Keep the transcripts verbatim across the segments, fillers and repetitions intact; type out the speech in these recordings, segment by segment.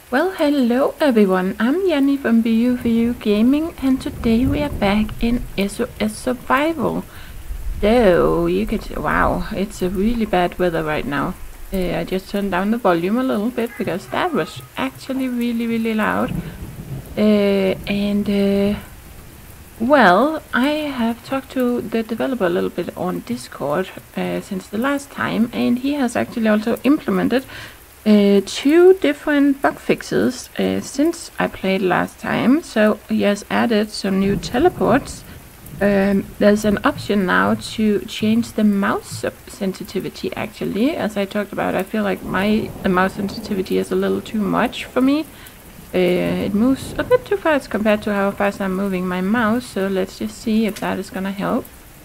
Well, hello everyone, I'm Jenny from B U V U Gaming, and today we are back in S O S Survival. So, you could see, wow, it's a really bad weather right now. Uh, I just turned down the volume a little bit because that was actually really, really loud. Uh, and, uh, well, I have talked to the developer a little bit on Discord uh, since the last time, and he has actually also implemented Uh, two different bug fixes uh, since I played last time. So he has added some new teleports. Um, there's an option now to change the mouse sensitivity actually. As I talked about, I feel like my the mouse sensitivity is a little too much for me. Uh, it moves a bit too fast compared to how fast I'm moving my mouse. So let's just see if that is gonna help.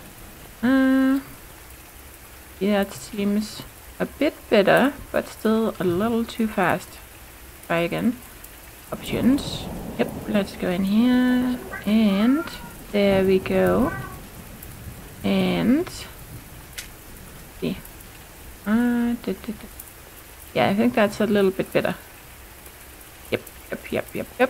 Uh, yeah, it seems a bit better, but still a little too fast. Try again. Options. Yep, let's go in here. And there we go. And see. Uh, da, da, da. Yeah, I think that's a little bit better. Yep, yep, yep, yep, yep.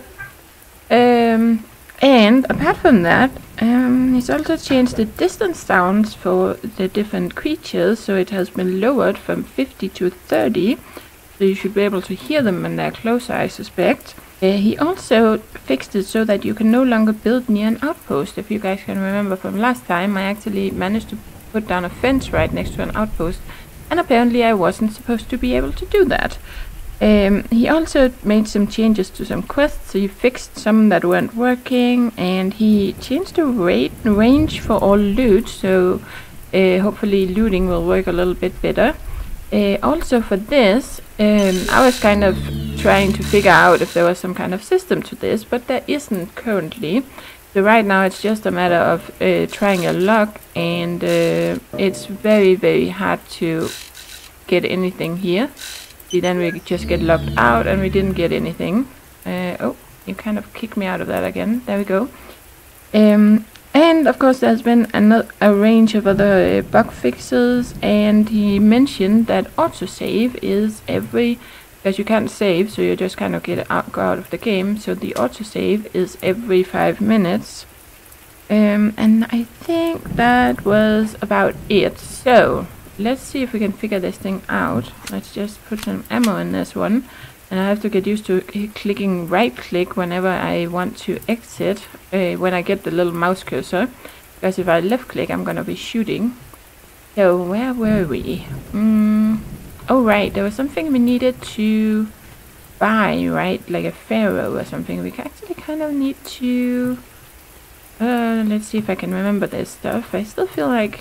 Um, and apart from that, um, he's also changed the distance sounds for the different creatures, so it has been lowered from fifty to thirty, so you should be able to hear them when they're closer, I suspect. Uh, he also fixed it so that you can no longer build near an outpost. If you guys can remember from last time, I actually managed to put down a fence right next to an outpost, and apparently I wasn't supposed to be able to do that. Um, he also made some changes to some quests. So he fixed some that weren't working, and he changed the rate range for all loot, so uh, hopefully looting will work a little bit better. Uh, also for this, um, I was kind of trying to figure out if there was some kind of system to this, but there isn't currently. So right now it's just a matter of uh, trying a luck, and uh, it's very very hard to get anything here. See, then we just get locked out and we didn't get anything. Uh, oh, you kind of kicked me out of that again. There we go. Um, and of course there's been another, a range of other uh, bug fixes, and he mentioned that autosave is every, because you can't save, so you just kind of get out, go out of the game, so the autosave is every five minutes. Um, and I think that was about it. So let's see if we can figure this thing out. Let's just put some ammo in this one. And I have to get used to clicking right click whenever I want to exit, uh, when I get the little mouse cursor. Because if I left click, I'm gonna be shooting. So where were we? Mm, oh right, there was something we needed to buy, right? Like a pharaoh or something. We actually kind of need to... Uh, let's see if I can remember this stuff. I still feel like...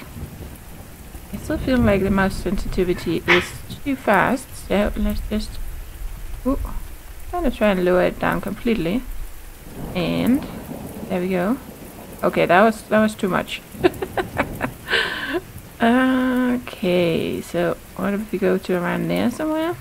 I still feel like the mouse sensitivity is too fast, so let's just ooh, kind of try and lower it down completely. And there we go. Okay, that was that was too much. Okay, so what if we go to around there somewhere?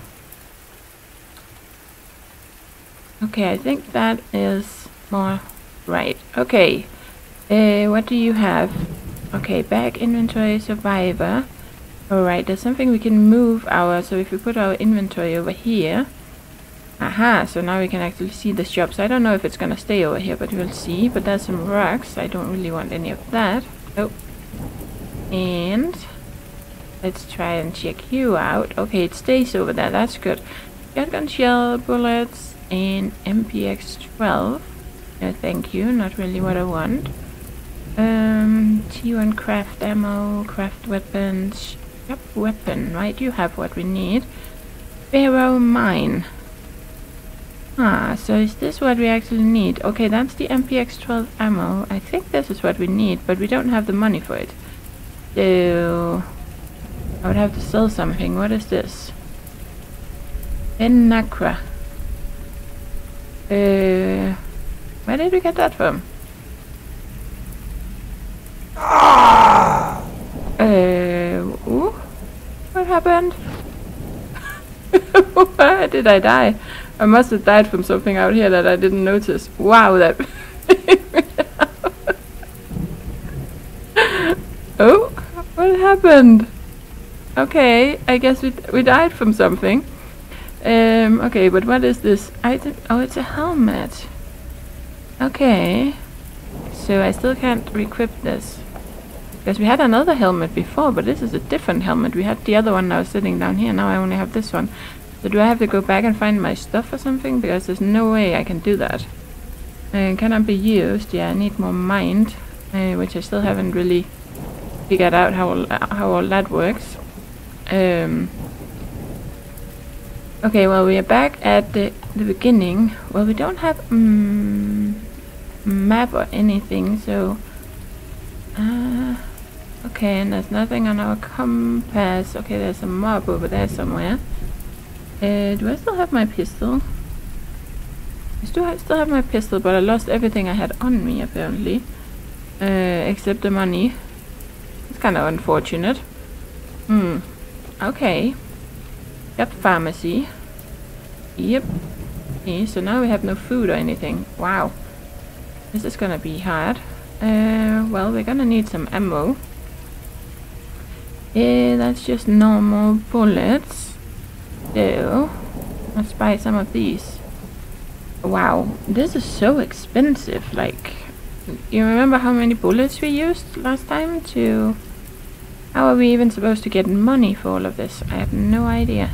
Okay, I think that is more right. Okay, uh, what do you have? Okay, back inventory survivor. Alright, there's something we can move our, so if we put our inventory over here. Aha, so now we can actually see the shops. I don't know if it's gonna stay over here, but we'll see. But there's some rocks. I don't really want any of that. Oh. And let's try and check you out. Okay, it stays over there. That's good. Shotgun shell, bullets, and M P X twelve. No, thank you. Not really what I want. Um, T one craft ammo, craft weapons, yep, weapon, right, you have what we need. Pharaoh mine. Ah, so is this what we actually need? Okay, that's the M P X twelve ammo. I think this is what we need, but we don't have the money for it. So, I would have to sell something. What is this? Enacra. Uh, where did we get that from? Uh, ooh, what happened? Why did I die? I must have died from something out here that I didn't notice. Wow, that... Oh, what happened? Okay, I guess we, we died from something. Um, okay, but what is this item? Oh, it's a helmet. Okay. So I still can't re-equip this. Because we had another helmet before, but this is a different helmet. We had the other one that was sitting down here, now I only have this one. So do I have to go back and find my stuff or something? Because there's no way I can do that. Uh, cannot be used. Yeah, I need more mind. Uh, which I still haven't really figured out how, how all that works. Um... Okay, well, we are back at the, the beginning. Well, we don't have a um, map or anything, so... Uh, okay, and there's nothing on our compass. Okay, there's a mob over there somewhere. Uh, do I still have my pistol? I still, I still have my pistol, but I lost everything I had on me, apparently. Uh, except the money. It's kind of unfortunate. Hmm. Okay. Yep, pharmacy. Yep. Okay, so now we have no food or anything. Wow. This is gonna be hard. Uh, well, we're gonna need some ammo. Yeah, that's just normal bullets. So, let's buy some of these. Wow, this is so expensive. Like, you remember how many bullets we used last time to... How are we even supposed to get money for all of this? I have no idea.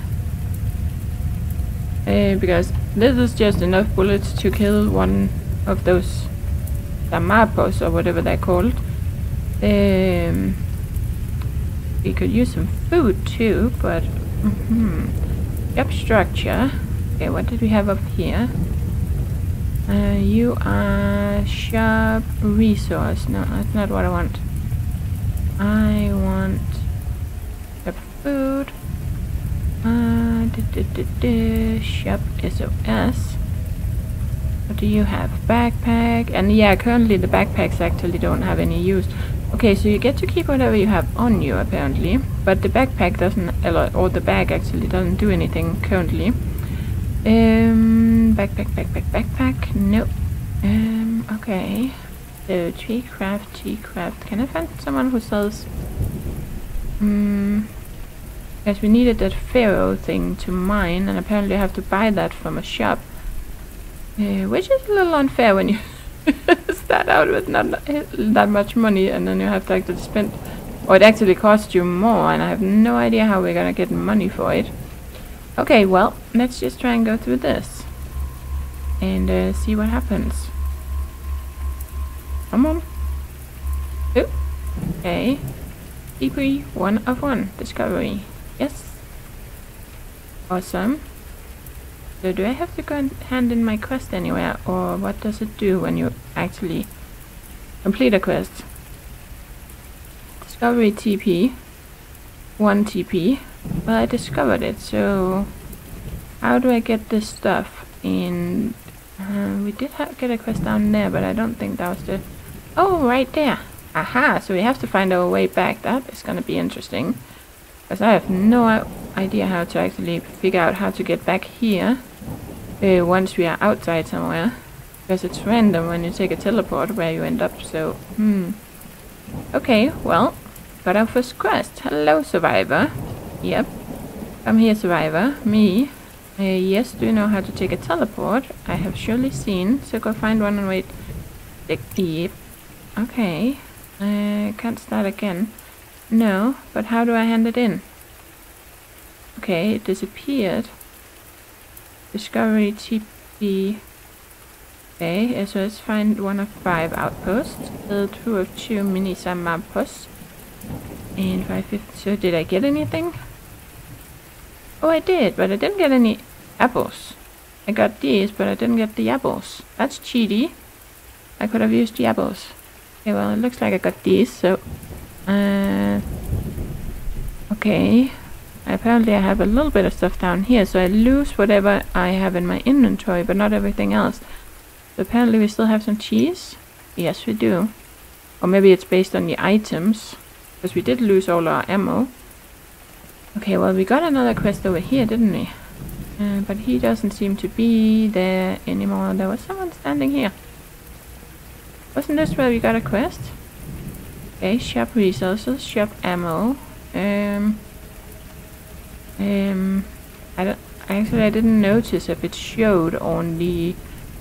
Uh, because this is just enough bullets to kill one of those Damapos or whatever they're called. Um, we could use some food too, but mm-hmm. Yep, structure. Okay, what did we have up here? Uh, you are sharp resource. No, that's not what I want. I want the food. Uh, da, da, da, da, shop S O S. What do you have? Backpack. And yeah, currently the backpacks actually don't have any use. Okay, so you get to keep whatever you have on you, apparently. But the backpack doesn't, or the bag actually doesn't do anything currently. Um, backpack, backpack, backpack. Nope. Um, okay. So, tree craft, tree craft. Can I find someone who sells... Hmm... Yes, we needed that pharaoh thing to mine, and apparently I have to buy that from a shop. Uh, which is a little unfair when you start out with not that much money, and then you have to actually spend... Or it actually costs you more, and I have no idea how we're gonna get money for it. Okay, well, let's just try and go through this. And uh, see what happens. Come on. Oh, okay. D P one of one. Discovery. Yes. Awesome. So do I have to go and hand in my quest anywhere, or what does it do when you actually complete a quest? Discovery T P. One T P. Well, I discovered it, so how do I get this stuff in? Uh, we did ha get a quest down there, but I don't think that was the... Oh, right there. Aha, so we have to find our way back. That is gonna be interesting. Because I have no idea how to actually figure out how to get back here. Uh, once we are outside somewhere. Because it's random when you take a teleport where you end up, so... Hmm. Okay, well. Got our first quest. Hello, survivor. Yep. Come here, survivor. Me. Uh, yes, do you know how to take a teleport? I have surely seen. So go find one and wait. Yep. Okay. I uh, can't start again. No, but how do I hand it in? Okay, it disappeared. Discovery T P. Okay, so let's find one of five outposts. Uh, two of two mini Samapos. And five fifty. So did I get anything? Oh, I did, but I didn't get any apples. I got these, but I didn't get the apples. That's cheaty. I could have used the apples. Okay, well, it looks like I got these, so... Uh, okay. Apparently I have a little bit of stuff down here, so I lose whatever I have in my inventory, but not everything else. So apparently we still have some cheese? Yes, we do. Or maybe it's based on the items, because we did lose all our ammo. Okay, well, we got another quest over here, didn't we? Uh, but he doesn't seem to be there anymore. There was someone standing here. Wasn't this where we got a quest? Okay, shop resources, shop ammo. Um, um, I don't, Actually, I didn't notice if it showed on the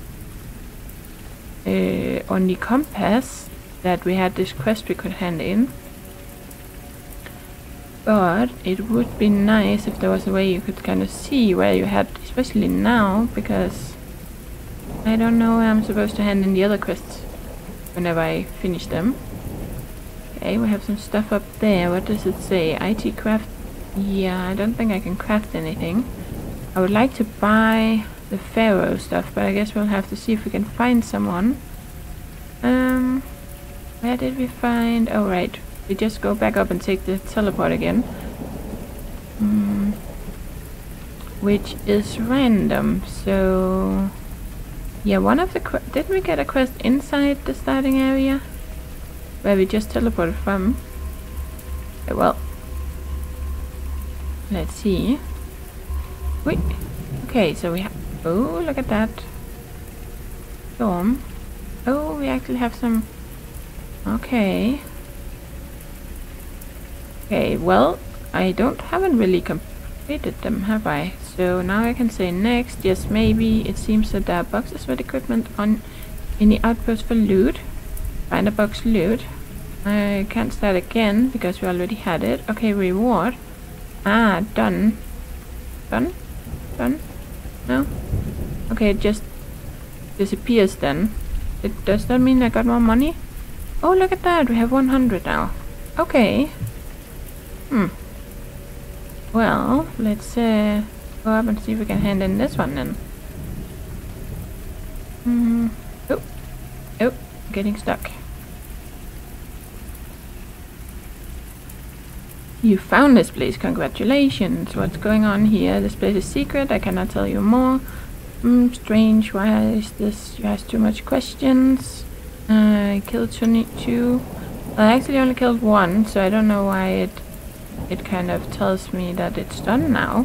uh, on the compass that we had this quest we could hand in. But it would be nice if there was a way you could kind of see where you had, especially now, because I don't know where I'm supposed to hand in the other quests whenever I finish them. Okay, we have some stuff up there. What does it say? I T craft? Yeah, I don't think I can craft anything. I would like to buy the Pharaoh stuff, but I guess we'll have to see if we can find someone. Um, where did we find? Oh, right. We just go back up and take the teleport again. Mm, which is random, so... Yeah, one of the... Qu did we get a quest inside the starting area? Where we just teleported from? Okay, well... Let's see. Wait. Okay, so we have... Oh, look at that. Storm. Oh, we actually have some... Okay. Okay, well, I don't haven't really completed them, have I? So now I can say next. Yes, maybe it seems that there are boxes with equipment on in the outpost for loot. Find a box loot. I can't start again because we already had it. Okay, reward. Ah, done. Done? Done? No? Okay, it just disappears then. It, does that mean I got more money? Oh, look at that. We have one hundred now. Okay. Hmm. Well, let's uh, go up and see if we can hand in this one then. Hmm. Oh. Oh, getting stuck. You found this place. Congratulations. What's going on here? This place is secret. I cannot tell you more. Hmm, strange. Why is this? You ask too much questions. Uh, I killed twenty-two. Well, I actually only killed one, so I don't know why it it kind of tells me that it's done now.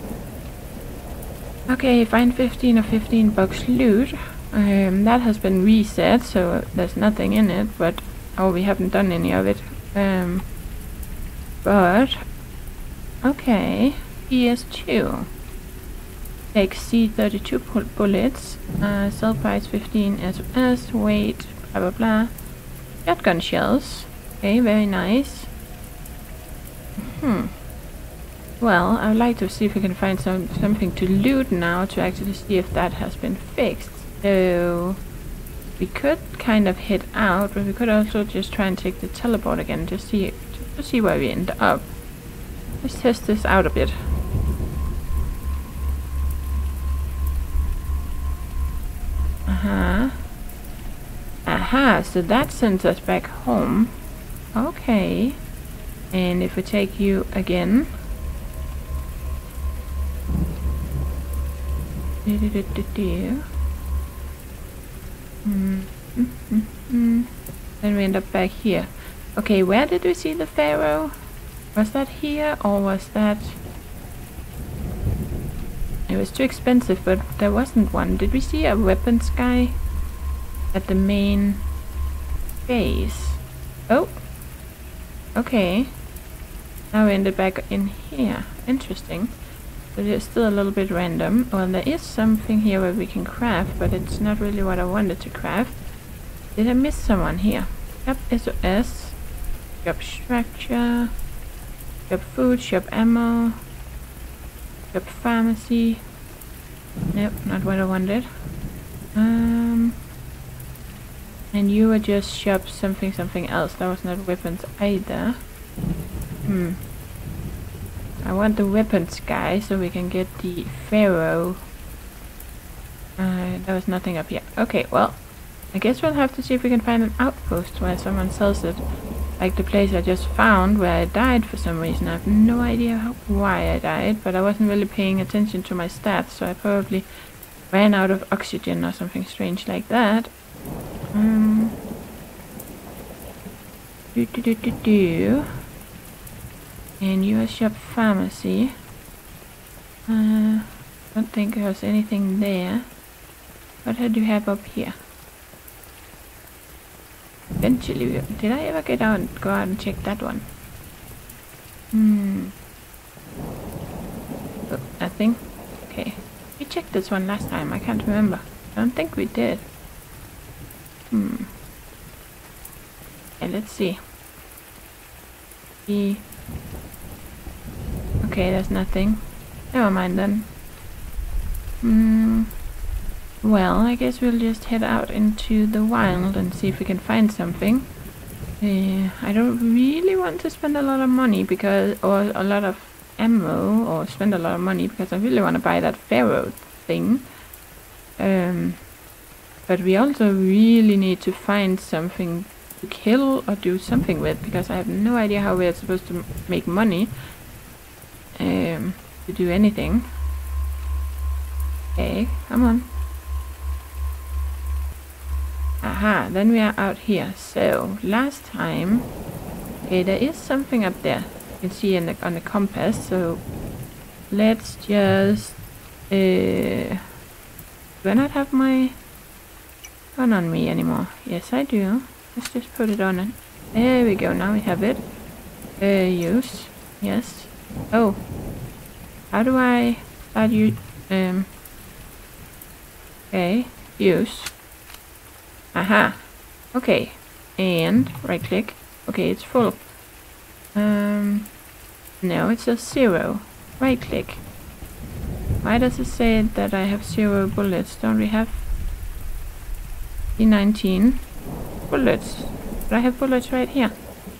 Okay, find fifteen or fifteen box loot. Um, that has been reset, so there's nothing in it, but oh, we haven't done any of it. Um, but okay, P S two. Take C thirty-two bullets. Uh, sell price fifteen S O S. Weight blah blah blah. Shotgun shells. Okay, very nice. Hmm. Well, I would like to see if we can find some something to loot now to actually see if that has been fixed. So we could kind of head out, but we could also just try and take the teleport again to see to see where we end up. Let's test this out a bit. Uh-huh. Aha, so that sends us back home. Okay. And if we take you again. Do do do do do. Mm, mm, mm, mm. Then we end up back here. Okay, where did we see the Pharaoh? Was that here or was that... It was too expensive, but there wasn't one. Did we see a weapons guy at the main base? Oh! Okay. Now we ended back in here. Interesting. But it's still a little bit random. Well, there is something here where we can craft, but it's not really what I wanted to craft. Did I miss someone here? Shop S O S. Shop structure. Shop food. Shop ammo. Shop pharmacy. Nope, not what I wanted. Um, and you were just shop something something else. That was not weapons either. Hmm. I want the weapons guy so we can get the Pharaoh. Uh, there was nothing up here. Okay, well, I guess we'll have to see if we can find an outpost where someone sells it. Like the place I just found where I died for some reason. I have no idea how, why I died, but I wasn't really paying attention to my stats, so I probably ran out of oxygen or something strange like that. Um, do do do do do. And U S shop pharmacy. Uh, don't think there's anything there. What do you have up here? Eventually, did I ever get out and go out and check that one? Hmm. Oh, nothing. check this one last time? I can't remember. I don't think we did. Hmm. Okay, let's see. E. Okay, there's nothing. Never mind then. Hmm. Well, I guess we'll just head out into the wild and see if we can find something. Uh, I don't really want to spend a lot of money because, or a lot of ammo, or spend a lot of money because I really want to buy that pharaoh thing. Um, but we also really need to find something to kill or do something with because I have no idea how we're supposed to make money um, to do anything. Okay, come on. Aha, then we are out here. So, last time, okay, there is something up there. You can see in the, on the compass, so let's just, uh, do I not have my gun on me anymore? Yes, I do. Let's just put it on it. There we go, now we have it. Uh, use, yes. Oh, how do I start you, um, okay, use. Aha, okay, and right click. Okay, it's full. Um, no, it says zero. Right click. Why does it say that I have zero bullets? Don't we have P nineteen bullets? But I have bullets right here.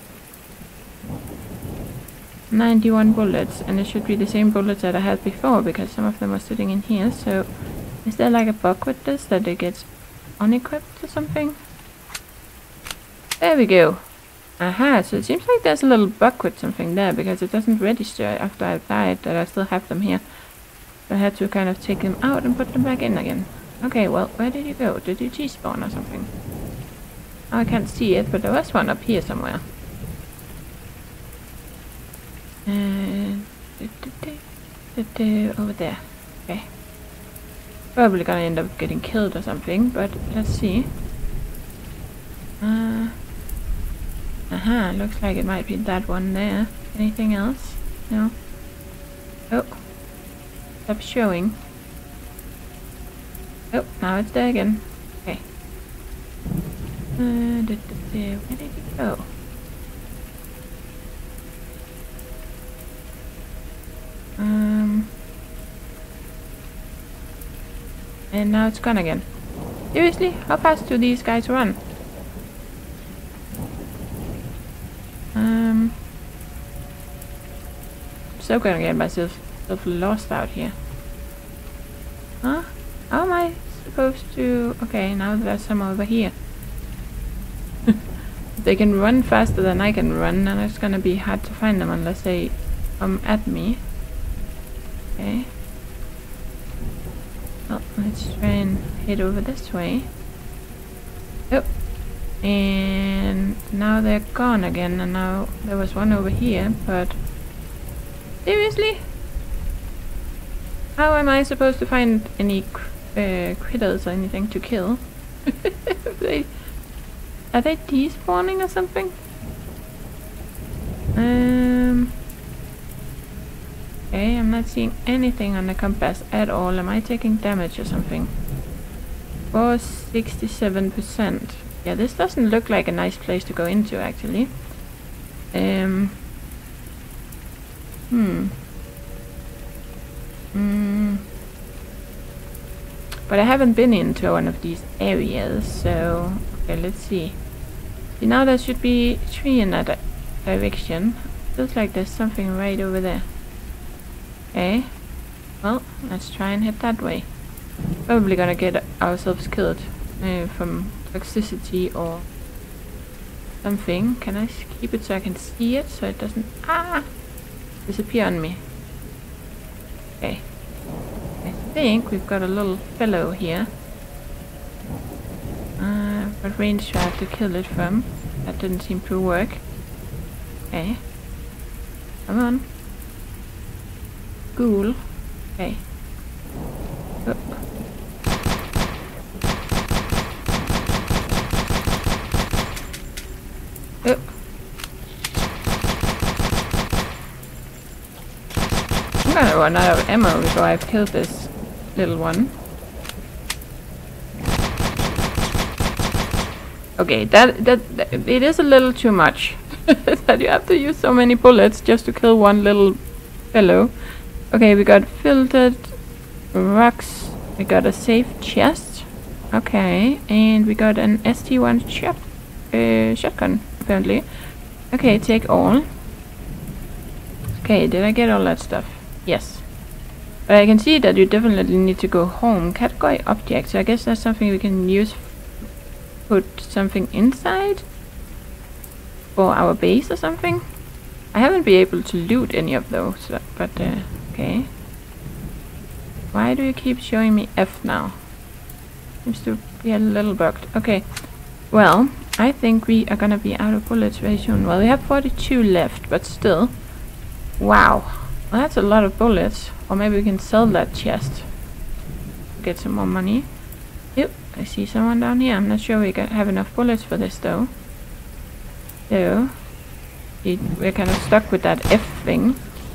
ninety-one bullets, and it should be the same bullets that I had before because some of them are sitting in here. So, is there like a bug with this that it gets unequipped or something? There we go. Aha, so it seems like there's a little bug with something there because it doesn't register after I died that I still have them here. So I had to kind of take them out and put them back in again. Okay, well, where did you go? Did you T-spawn or something? Oh, I can't see it, but there was one up here somewhere. And over there. Okay. Probably gonna end up getting killed or something, but let's see. Uh, aha, looks like it might be that one there. Anything else? No. Oh. Stop showing. Oh, now it's there again. Okay. Uh, da, da, da. Where did it go? Um. And now it's gone again. Seriously? How fast do these guys run? Um. I'm so gonna get myself lost out here. Huh? How am I supposed to... Okay, now there's some over here. They can run faster than I can run, and it's gonna be hard to find them unless they come at me. Okay. Well, let's try and head over this way. Oh. And now they're gone again, and now there was one over here, but... Seriously? How am I supposed to find any uh, critters or anything to kill? they, are they despawning or something? Um... Okay, I'm not seeing anything on the compass at all. Am I taking damage or something? four sixty-seven percent. Yeah, this doesn't look like a nice place to go into, actually. Um. Hmm. Hmm. But I haven't been into one of these areas, so... Okay, let's see. See, now there should be three in that di direction. Looks like there's something right over there. Okay, well, let's try and head that way. Probably gonna get ourselves killed uh, from toxicity or something. Can I keep it so I can see it so it doesn't ah disappear on me? Okay, I think we've got a little fellow here. Uh, what range do I have to kill it from? That didn't seem to work. Okay, come on. Cool. Okay. Oh. Oh. I'm gonna run out of ammo before I've killed this little one. Okay, that, that, that it is a little too much. That you have to use so many bullets just to kill one little fellow. Okay, we got filtered rocks. We got a safe chest. Okay, and we got an S T one shot, uh, shotgun, apparently. Okay, take all. Okay, did I get all that stuff? Yes. But I can see that you definitely need to go home. Category object, so I guess that's something we can use. Put something inside? For our base or something? I haven't been able to loot any of those, but uh, okay. Why do you keep showing me F now? Seems to be a little bugged. Okay, well, I think we are gonna be out of bullets very soon. Well, we have forty-two left, but still. Wow, well, that's a lot of bullets. Or maybe we can sell that chest. Get some more money. Yep, I see someone down here. I'm not sure we got, have enough bullets for this though. So, it, we're kind of stuck with that F thing.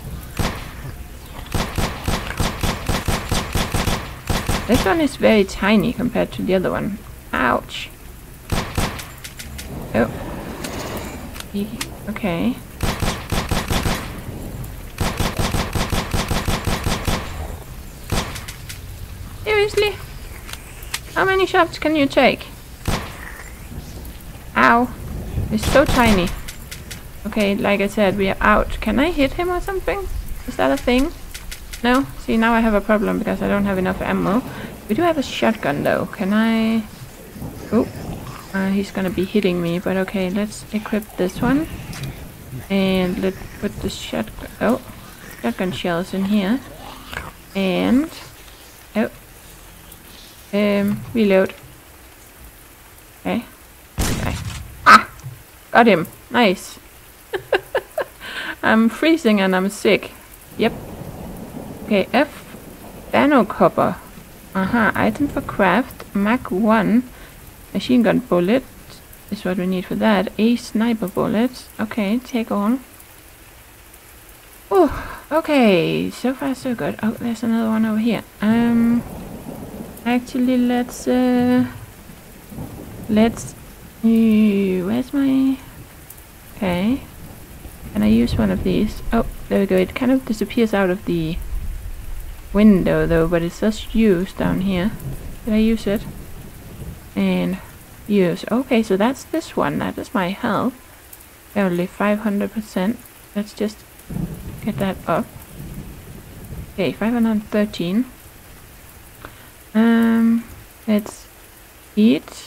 This one is very tiny compared to the other one. Ouch. Oh. Okay. Seriously? How many shots can you take? Ow. It's so tiny. Okay, like I said, we are out. Can I hit him or something? Is that a thing? No? See, now I have a problem because I don't have enough ammo. We do have a shotgun though. Can I... Oh, uh, he's gonna be hitting me, but okay, let's equip this one. And let's put the shotgun... Oh, shotgun shells in here. And... Oh. Um, reload. Okay. Okay. Ah! Got him. Nice. I'm freezing and I'm sick. Yep. Okay, F. Bano copper. Aha, item for craft. Mach one. Machine gun bullet is what we need for that. A sniper bullets. Okay, take all. Oh, okay. So far so good. Oh, there's another one over here. Um, actually, let's uh, let's. Uh, where's my? Okay. Can I use one of these? Oh, there we go. It kind of disappears out of the window though, but it says use down here. Did I use it? And use. Okay, so that's this one. That is my health. Only five hundred percent. Let's just get that up. Okay, five hundred thirteen. Um, let's eat.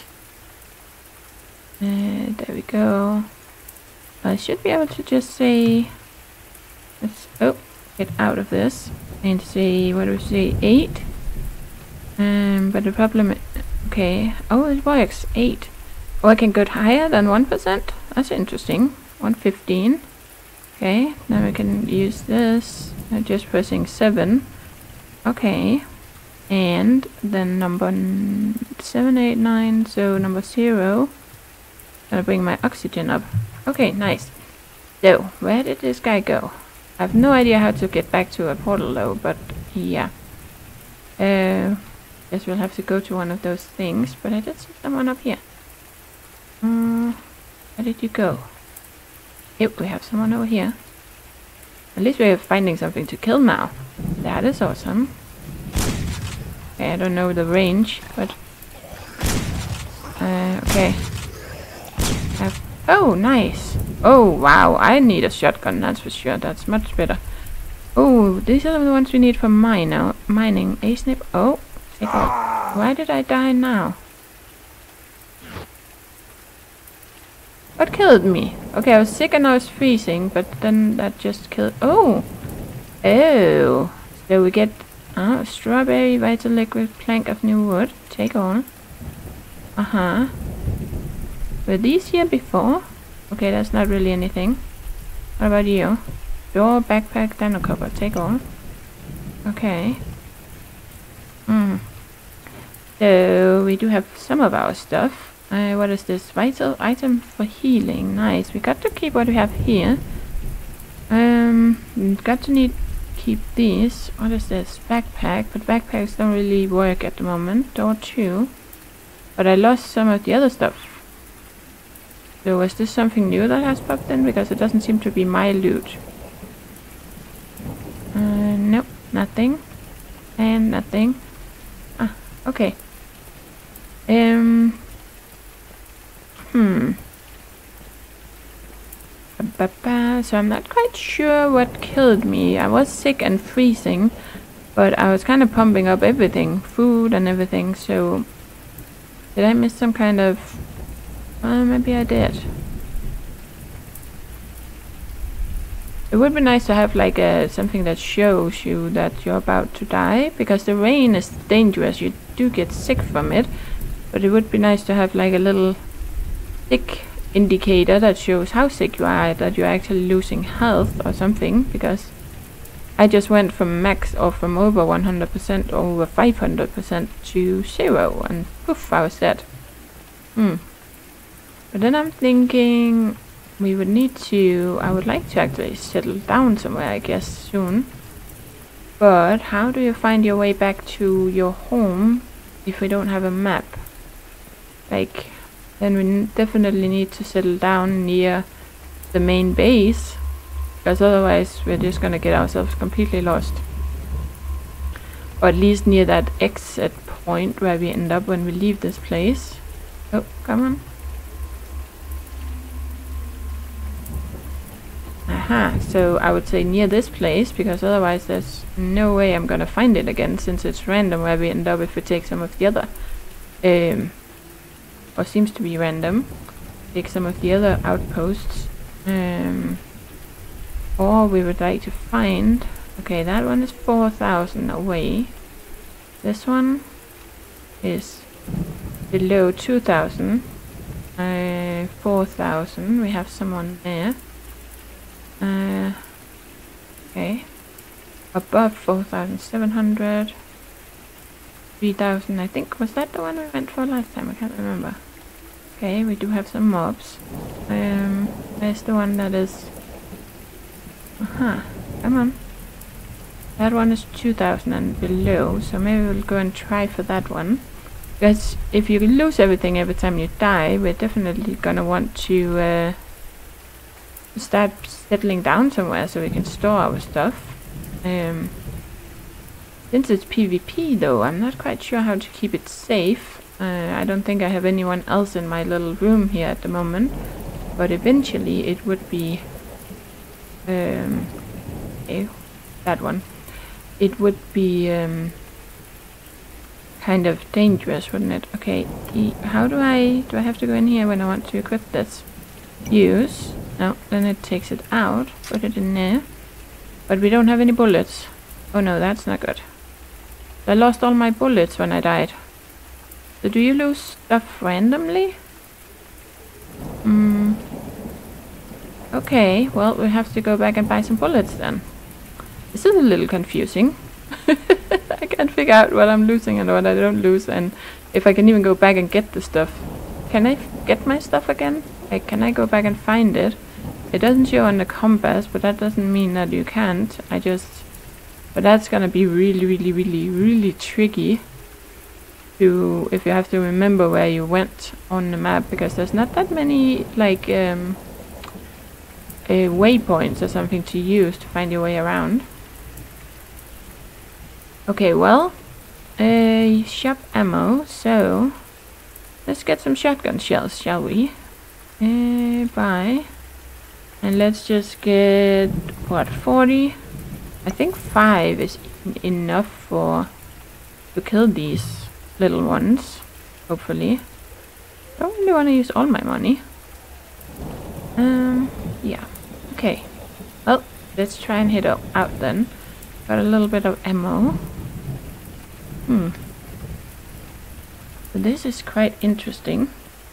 Uh, there we go. I should be able to just say, let's, oh, get out of this and say, what do we say, eight? Um, but the problem, okay, oh, it works, eight. Oh, I can go higher than one percent? That's interesting. one fifteen. Okay, now we can use this, uh, just pressing seven. Okay, and then number seven, eight, nine, so number zero. Gonna bring my oxygen up. Okay, nice. So, where did this guy go? I have no idea how to get back to a portal though, but yeah. Uh, guess we'll have to go to one of those things, but I did see someone up here. Uh, where did you go? Yep, we have someone over here. At least we're finding something to kill now. That is awesome. Okay, I don't know the range, but... Uh, okay. Have oh, nice. Oh, wow. I need a shotgun, that's for sure. That's much better. Oh, these are the ones we need for mine now. Mining. A snip. Oh, take off. Why did I die now? What killed me? Okay, I was sick and I was freezing, but then that just killed. Oh, oh. So we get uh, strawberry, vital liquid, plank of new wood. Take all. Uh huh. Were these here before? Okay, that's not really anything. What about you? Door, backpack, dino copper. Take all. Okay. Hmm. So we do have some of our stuff. Uh, what is this? Vital item for healing. Nice. We got to keep what we have here. Um, got to need keep these. What is this? Backpack. But backpacks don't really work at the moment. Door two. But I lost some of the other stuff. So was this something new that has popped in? Because it doesn't seem to be my loot. Uh, nope. Nothing. And nothing. Ah, okay. Um. Hmm. So I'm not quite sure what killed me. I was sick and freezing, but I was kind of pumping up everything, food and everything, so did I miss some kind of... Well, maybe I did. It would be nice to have like a, something that shows you that you're about to die, because the rain is dangerous, you do get sick from it, but it would be nice to have like a little sick indicator that shows how sick you are, that you're actually losing health or something, because I just went from max or from over one hundred percent or over five hundred percent to zero and poof, I was dead. Hmm. But then I'm thinking we would need to, I would like to actually settle down somewhere, I guess, soon. But how do you find your way back to your home if we don't have a map? Like, then we n definitely need to settle down near the main base, because otherwise we're just gonna get ourselves completely lost. Or at least near that exit point where we end up when we leave this place. Oh, come on. Aha, so I would say near this place, because otherwise there's no way I'm gonna find it again, since it's random where we end up if we take some of the other um, or seems to be random. Take some of the other outposts. Um, or we would like to find... Okay, that one is four thousand away. This one is below two thousand. Uh, four thousand. We have someone there. Uh, okay. Above four thousand seven hundred. three thousand, I think. Was that the one we went for last time? I can't remember. Okay, we do have some mobs. Um, there's the one that is... Aha, come on. That one is two thousand and below, so maybe we'll go and try for that one. Because if you lose everything every time you die, we're definitely gonna want to uh, start settling down somewhere so we can store our stuff. Um, since it's PvP though, I'm not quite sure how to keep it safe. Uh, I don't think I have anyone else in my little room here at the moment, but eventually it would be um, okay, that one. It would be um, kind of dangerous, wouldn't it? Okay, e how do I do I have to go in here when I want to equip this? Use. No, then it takes it out. Put it in there. But we don't have any bullets. Oh no, that's not good. I lost all my bullets when I died. So do you lose stuff randomly? Hmm. Okay, well, we have to go back and buy some bullets then. This is a little confusing. I can't figure out what I'm losing and what I don't lose, and if I can even go back and get the stuff. Can I get my stuff again? Like, can I go back and find it? It doesn't show on the compass, but that doesn't mean that you can't. I just... But that's gonna be really, really, really, really tricky to... if you have to remember where you went on the map, because there's not that many, like, um... Uh, waypoints or something to use to find your way around. Okay, well, uh, shop ammo, so let's get some shotgun shells, shall we? Uh, buy. And let's just get, what, forty? I think five is enough for to kill these little ones, hopefully. I don't really want to use all my money. Um, yeah. Okay. Well, let's try and hit out then. Got a little bit of ammo. Hmm. So this is quite interesting.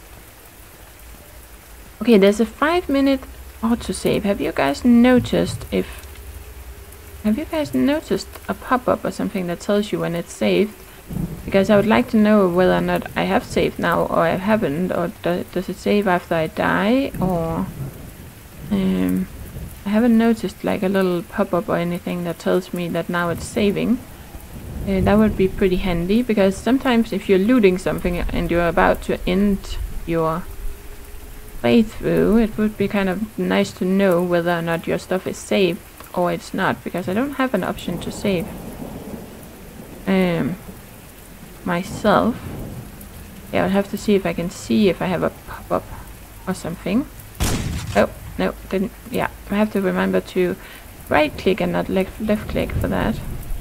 Okay, there's a five minute autosave. Have you guys noticed if... Have you guys noticed a pop-up or something that tells you when it's saved? Because I would like to know whether or not I have saved now or I haven't, or do, does it save after I die, or... Um, I haven't noticed like a little pop-up or anything that tells me that now it's saving. Uh, that would be pretty handy, because sometimes if you're looting something and you're about to end your playthrough, it would be kind of nice to know whether or not your stuff is saved or it's not, because I don't have an option to save um, myself. Yeah, I'll have to see if I can see if I have a pop-up or something. Oh, no, didn't. Yeah, I have to remember to right click and not left, left click for that.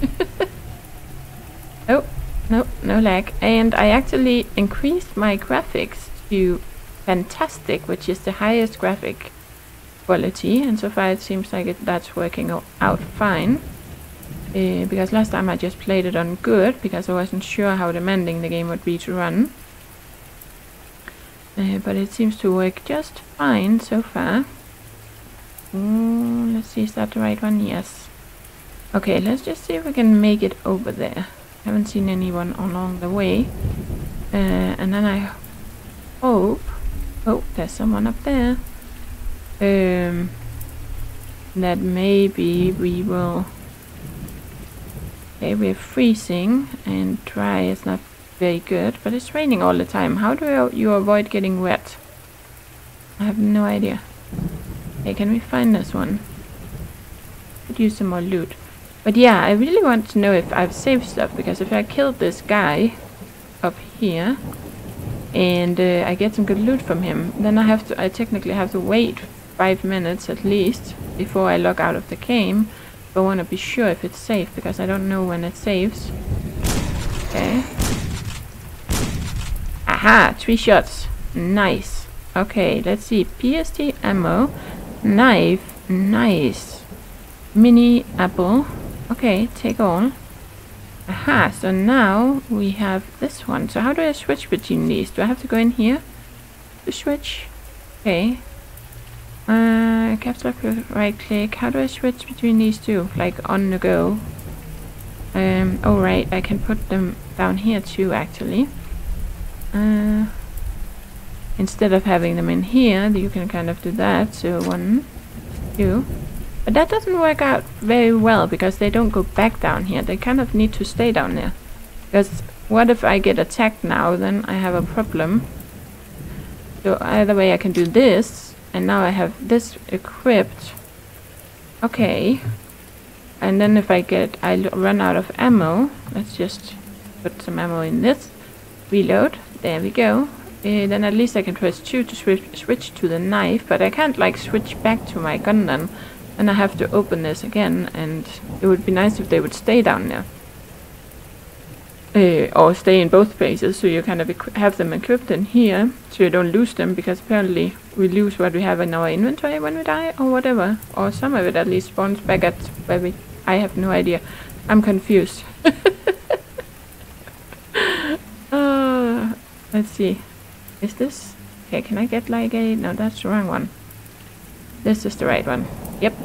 Oh, no, no lag. And I actually increased my graphics to fantastic, which is the highest graphic quality, and so far it seems like it, that's working out fine. Uh, because last time I just played it on good, because I wasn't sure how demanding the game would be to run. Uh, but it seems to work just fine so far. Ooh, let's see, is that the right one? Yes. Okay, let's just see if we can make it over there. Haven't seen anyone along the way. Uh, and then I hope... Oh, there's someone up there. Um, that maybe we will... Okay, we're freezing, and dry is not very good, but it's raining all the time. How do you avoid getting wet? I have no idea. Okay, can we find this one? Could use some more loot. But yeah, I really want to know if I've saved stuff, because if I killed this guy up here and uh, I get some good loot from him, then I have to, I technically have to wait five minutes at least before I log out of the game. But I want to be sure if it's safe, because I don't know when it saves. Okay. Aha, three shots. Nice. Okay, let's see. P S T ammo, knife, nice. Mini apple. Okay, take all. Aha, so now we have this one. So how do I switch between these? Do I have to go in here to switch? Okay. Uh, caps lock, right click. How do I switch between these two? Like on the go. Um, oh right, I can put them down here too actually. Uh, instead of having them in here, you can kind of do that. So one, two. But that doesn't work out very well, because they don't go back down here. They kind of need to stay down there. Because what if I get attacked now? Then I have a problem. So either way I can do this. And now I have this equipped. Okay. And then if I get... I run out of ammo. Let's just put some ammo in this. Reload. There we go. Uh, then at least I can press two to swi switch to the knife. But I can't like switch back to my gun then. And I have to open this again, and it would be nice if they would stay down there. Uh, or stay in both places, so you kind of have them equipped in here, so you don't lose them, because apparently we lose what we have in our inventory when we die, or whatever. Or some of it at least spawns back at where we... I have no idea. I'm confused. uh, let's see. Is this... Okay, can I get like a... No, that's the wrong one. This is the right one. Yep.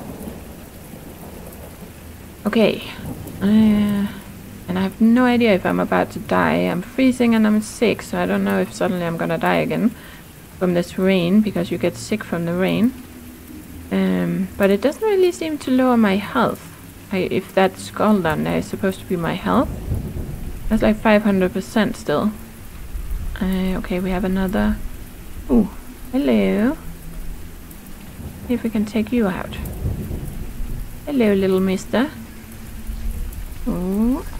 Okay. Uh, and I have no idea if I'm about to die. I'm freezing and I'm sick, so I don't know if suddenly I'm gonna die again from this rain, because you get sick from the rain. Um, but it doesn't really seem to lower my health. I, if that skull down there is supposed to be my health. That's like five hundred percent still. Uh, okay, we have another... Ooh, hello. See if we can take you out. Hello, little mister. Ooh.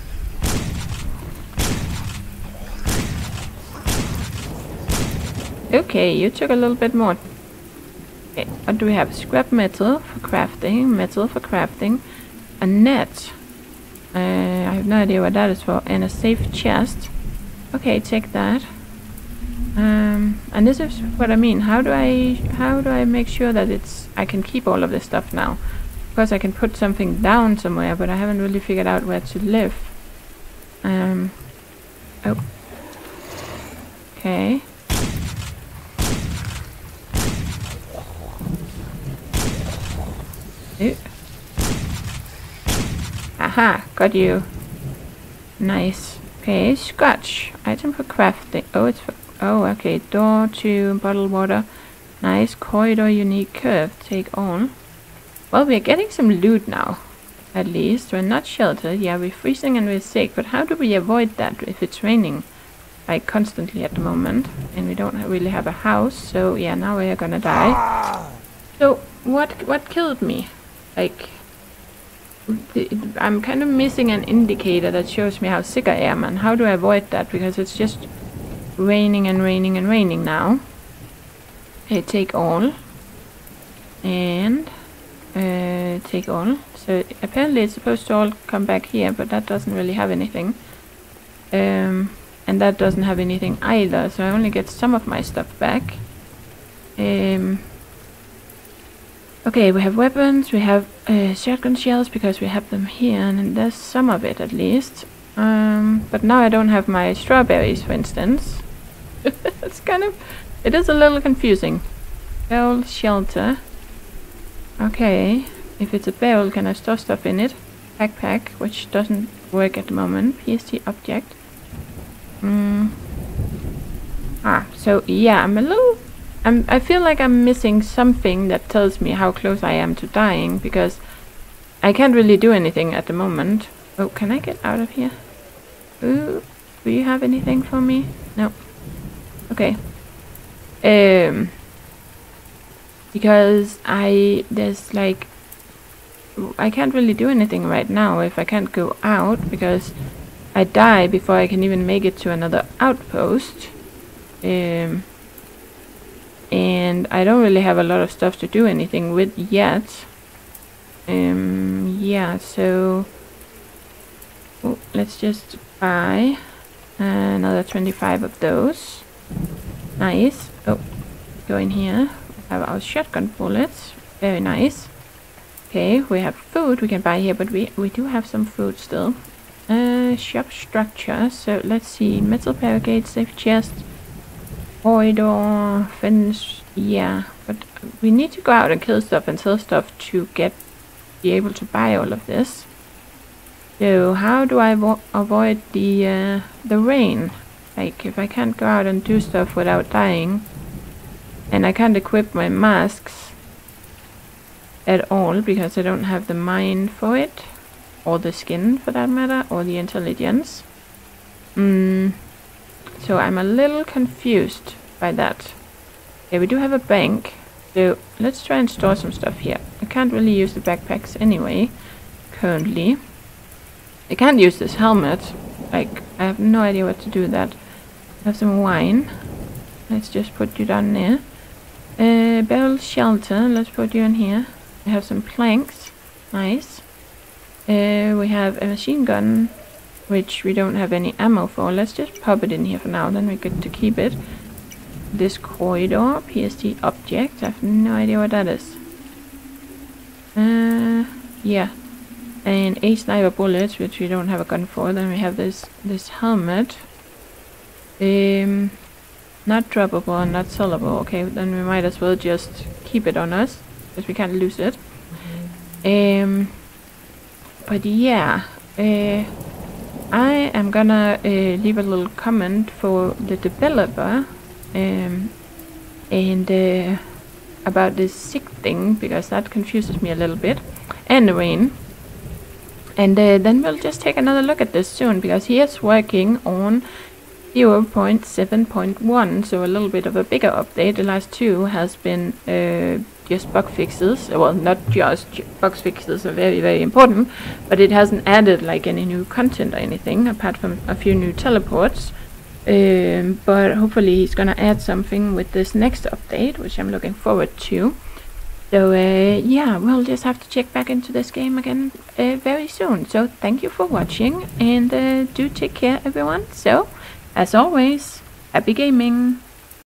Okay, you took a little bit more. Okay, what do we have? Scrap metal for crafting, metal for crafting, a net. Uh, I have no idea what that is for, and a safe chest. Okay, take that. Um, and this is what I mean. How do I how do I make sure that it's I can keep all of this stuff now? Of course, I can put something down somewhere, but I haven't really figured out where to live. Um. Oh. Okay. Ooh. Aha! Got you. Nice. Okay, scotch. Item for crafting. Oh, it's for... Oh, okay. Door to bottled water. Nice. Corridor unique curve. Take on. Well, we're getting some loot now. At least. We're not sheltered. Yeah, we're freezing and we're sick. But how do we avoid that if it's raining? Like constantly at the moment. And we don't really have a house. So yeah, now we're gonna die. So what what killed me? Like... The, I'm kind of missing an indicator that shows me how sick I am, and how do I avoid that, because it's just raining and raining and raining now. Okay, take all. And uh, take all. So apparently it's supposed to all come back here, but that doesn't really have anything. Um, and that doesn't have anything either, so I only get some of my stuff back. Um... Okay, we have weapons, we have uh, shotgun shells because we have them here, and there's some of it at least. Um, but now I don't have my strawberries, for instance. It's kind of... It is a little confusing. Barrel shelter. Okay, if it's a barrel, can I store stuff in it? Backpack, which doesn't work at the moment. P S T object. Mm. Ah, so yeah, I'm a little... I'm, I feel like I'm missing something that tells me how close I am to dying, because I can't really do anything at the moment. Oh, can I get out of here? Ooh, do you have anything for me? No. Okay. Um, because I, there's like, I can't really do anything right now if I can't go out, because I die before I can even make it to another outpost. Um... And I don't really have a lot of stuff to do anything with yet. Um, yeah, so... Oh, let's just buy another twenty-five of those. Nice. Oh, go in here. We have our shotgun bullets. Very nice. Okay, we have food we can buy here, but we, we do have some food still. Uh, shop structure. So let's see. Metal barricade, safe chest. Corridor, fence, yeah, but we need to go out and kill stuff and sell stuff to get be able to buy all of this. So how do I avo avoid the uh, the rain? Like if I can't go out and do stuff without dying, and I can't equip my masks at all because I don't have the mind for it, or the skin for that matter, or the intelligence. Hmm. So I'm a little confused by that. Yeah, we do have a bank, so let's try and store some stuff here. I can't really use the backpacks anyway, currently. I can't use this helmet. Like, I have no idea what to do with that. I have some wine. Let's just put you down there. Uh, barrel shelter, let's put you in here. We have some planks. Nice. Uh, we have a machine gun, which we don't have any ammo for. Let's just pop it in here for now, then we get to keep it. This corridor, P S T object, I have no idea what that is. Uh, yeah. And eight sniper bullets, which we don't have a gun for. Then we have this this helmet. Um, not droppable and not sellable. Okay, then we might as well just keep it on us, because we can't lose it. Um, but yeah, uh, I am gonna uh, leave a little comment for the developer um, and uh, about this sick thing, because that confuses me a little bit, and the rain. And uh, then we'll just take another look at this soon, because he is working on zero point seven point one, so a little bit of a bigger update. The last two has been uh, just bug fixes. Well, not just bug fixes are very, very important, but it hasn't added like any new content or anything, apart from a few new teleports. Um, but hopefully he's gonna add something with this next update, which I'm looking forward to. So uh, yeah, we'll just have to check back into this game again uh, very soon. So thank you for watching, and uh, do take care everyone. So as always, happy gaming!